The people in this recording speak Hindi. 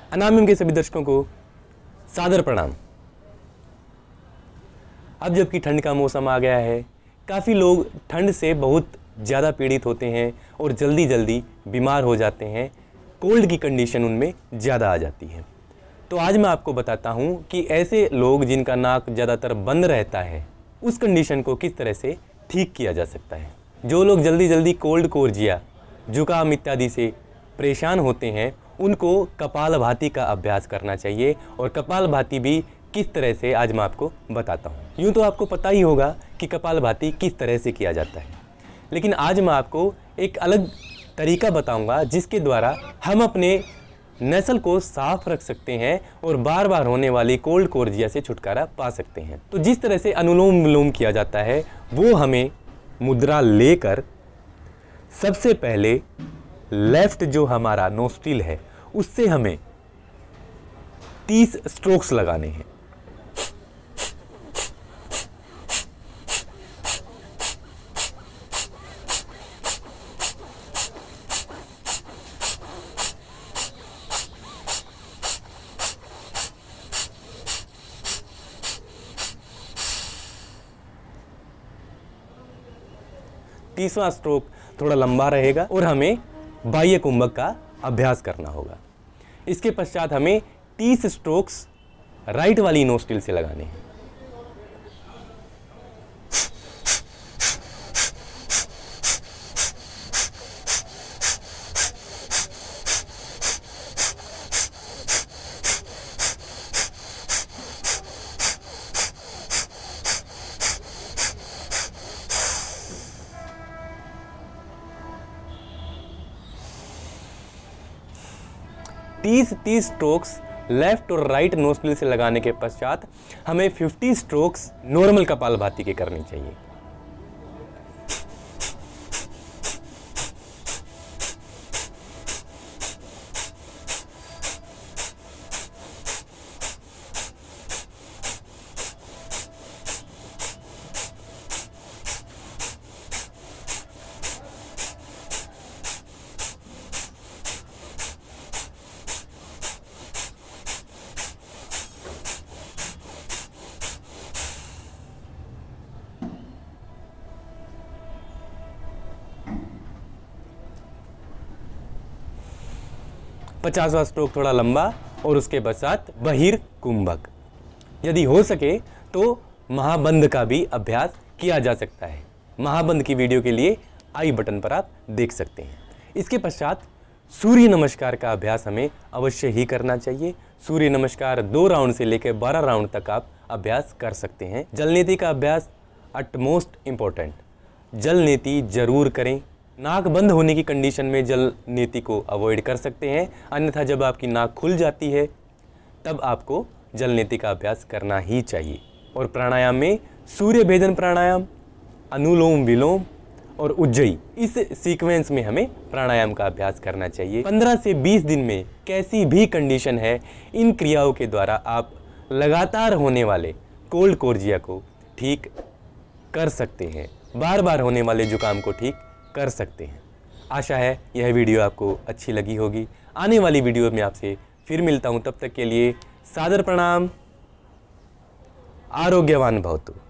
अनामिम के सभी दर्शकों को सादर प्रणाम। अब जबकि ठंड का मौसम आ गया है, काफ़ी लोग ठंड से बहुत ज़्यादा पीड़ित होते हैं और जल्दी जल्दी बीमार हो जाते हैं। कोल्ड की कंडीशन उनमें ज़्यादा आ जाती है। तो आज मैं आपको बताता हूँ कि ऐसे लोग जिनका नाक ज़्यादातर बंद रहता है, उस कंडीशन को किस तरह से ठीक किया जा सकता है। जो लोग जल्दी जल्दी कोल्ड कोर्जिया, जुकाम इत्यादि से परेशान होते हैं, उनको कपालभाति का अभ्यास करना चाहिए। और कपालभाति भी किस तरह से आज मैं आपको बताता हूँ। यूँ तो आपको पता ही होगा कि कपालभाति किस तरह से किया जाता है, लेकिन आज मैं आपको एक अलग तरीका बताऊंगा जिसके द्वारा हम अपने नस्ल को साफ रख सकते हैं और बार बार होने वाली कोल्ड कोर्जिया से छुटकारा पा सकते हैं। तो जिस तरह से अनुलोम विलोम किया जाता है, वो हमें मुद्रा लेकर सबसे पहले लेफ्ट जो हमारा नोस्ट्रिल है उससे हमें 30 स्ट्रोक्स लगाने हैं। तीसवां स्ट्रोक थोड़ा लंबा रहेगा और हमें बाह्य कुंभक का अभ्यास करना होगा। इसके पश्चात हमें 30 स्ट्रोक्स राइट वाली नोस्ट्रिल से लगाने हैं। तीस स्ट्रोक्स लेफ्ट और राइट नोस्ट्रिल से लगाने के पश्चात हमें 50 स्ट्रोक्स नॉर्मल कपालभाति के करनी चाहिए। पचासवां स्ट्रोक थोड़ा लंबा और उसके पश्चात बहिर कुंभक। यदि हो सके तो महाबंध का भी अभ्यास किया जा सकता है। महाबंध की वीडियो के लिए आई बटन पर आप देख सकते हैं। इसके पश्चात सूर्य नमस्कार का अभ्यास हमें अवश्य ही करना चाहिए। सूर्य नमस्कार 2 राउंड से लेकर 12 राउंड तक आप अभ्यास कर सकते हैं। जल नीति का अभ्यास अटमोस्ट इम्पोर्टेंट, जल नीति जरूर करें। नाक बंद होने की कंडीशन में जल नीति को अवॉइड कर सकते हैं, अन्यथा जब आपकी नाक खुल जाती है तब आपको जल नीति का अभ्यास करना ही चाहिए। और प्राणायाम में सूर्य भेदन प्राणायाम, अनुलोम विलोम और उज्जयी, इस सीक्वेंस में हमें प्राणायाम का अभ्यास करना चाहिए। 15 से 20 दिन में कैसी भी कंडीशन है, इन क्रियाओं के द्वारा आप लगातार होने वाले कोल्ड कोर्जिया को ठीक कर सकते हैं, बार बार होने वाले जुकाम को ठीक कर सकते हैं। आशा है यह वीडियो आपको अच्छी लगी होगी। आने वाली वीडियो में आपसे फिर मिलता हूं, तब तक के लिए सादर प्रणाम। आरोग्यवान भवतु।